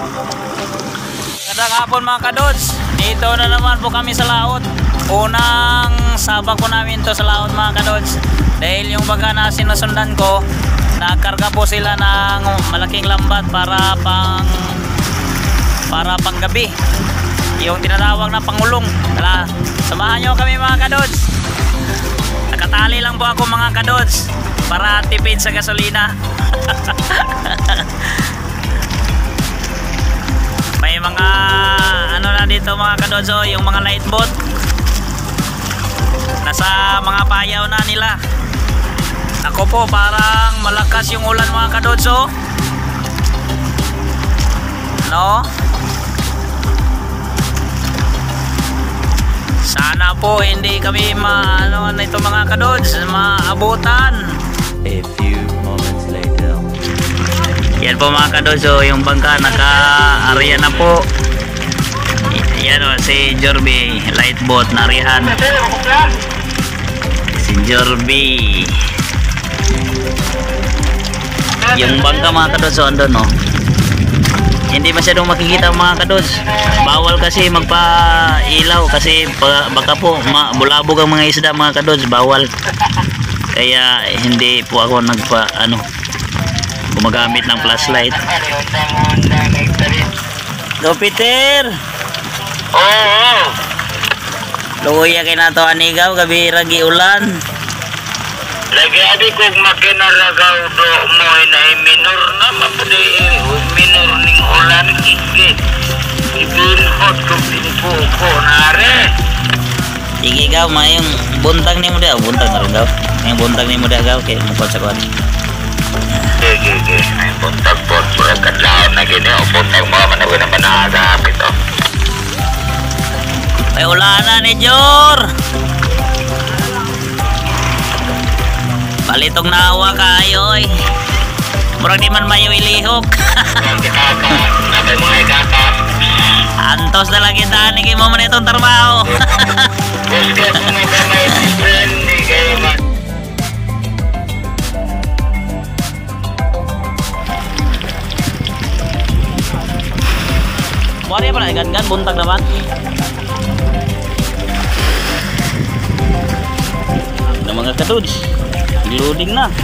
Magandang hapon mga kadods. Dito na naman po kami sa laot. Unang sabak po namin to sa laot mga kadods. Dahil yung baga na sinusundan ko, nagkarga po sila ng malaking lambat para pang gabi. Yung tinatawag na pangulong. Tala, samahan nyo kami mga kadods. Nakatali lang po ako mga kadods para tipid sa gasolina. May mga ano na dito mga kadods, oh, yung mga light boat nasa mga payaw na nila. Ako po parang malakas yung ulan mga kadods, oh. No? Sana po hindi kami ano ito mga kadods maabutan. A few moments later. Yan po mga kadods, oh, yung bangka naka-area na po. Yan o, si Jorby, light boat na arihan. Si Jorby. Yung bangka mga kadods, oh, andun o. Hindi masyadong makikita mga kadods. Bawal kasi magpa-ilaw kasi baka po bulabog ang mga isda mga kadods. Bawal. Kaya hindi po ako gumagamit ng flashlight. Go Peter! Oo. Luya kay nato anigaw gabi ragi ulan. Lagi adi kog makinaragaw do mo na minor na mapudi minor ning ulan kike. Ibinhot ko pinpo nare. Sige gaw mayong buntag ni mo daw, buntag na rin gaw. Yung buntag ni mo daw gaw kay mo sa kwan. Sige. Ay buntag po pura kadlaw na gini o buntag mo man na managa ito. May ulanan ni Jor. Balitong nawa kayo oy. Murag di man mayo ilihok. Nabe mga ikaka. Antos na lang kita ni mo man itong trabaho. Busca mo na may friend ni kayo man. Mori pa na gan buntag naman. Na mga kadods. Loading na.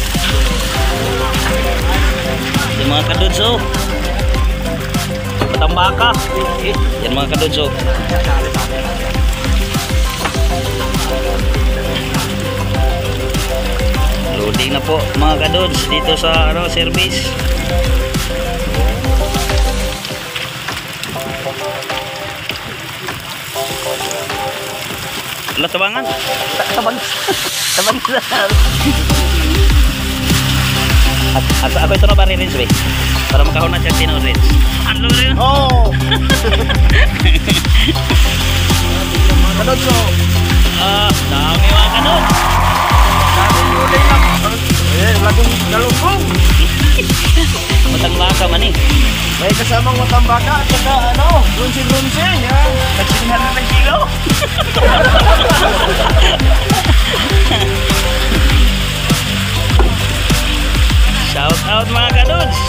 Yung mga kadods, oh. Patambaka. Yan mga kadods, oh. Loading na po mga kadods dito sa service. Wala tabangan. Tabang. Ako ito na ba rin rin para makahon na siya tino rin. Ano rin? Oh! Kanod so. Dami mga kanod. Dami ulay lang. Lagong galugong. Matang baka man eh. May kasamang matambaka at saka lunsin-lunsin. Nagsiningan na ng kilo. Shout out mga kadods.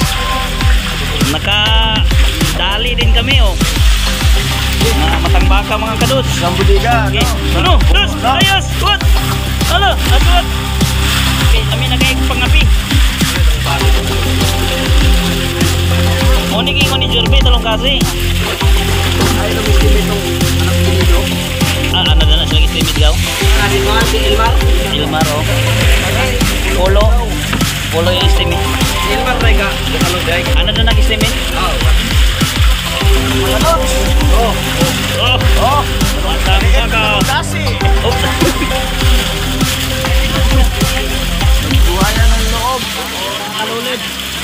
Nakadali din kami oh. Matang baka mga kadods. Sambudiga. Okay. Ano? Dos! Ayos! What? Ano? Aswat! Okay, kami nagay-pangapi. Muni kayo ni Jorbe, talong kasi. Ay, lumistimit nung anak pinito. Ano na na sila istimit gaw? Kasi mga si Ilmar. Ilmar oh. Polo yung istimit. Ilmar tayo ka. Ano day? Ano na nag-istimit? Kanod. Oh! Matang baka. Kasi. Oops! Buhaya ng loob. Alulid.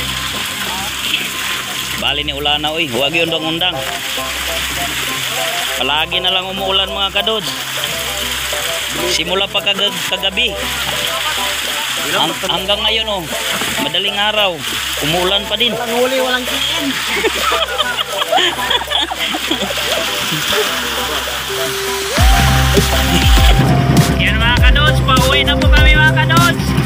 Bali ni ulana oy, huwag yung undang-undang. Palagi na lang umuulan mga kadods. Simula pa kagabi. Hanggang ngayon oh, madaling araw, umuulan pa din. Walang huli, walang kiin. Yan mga kadods, pauwi na po kami mga kadods.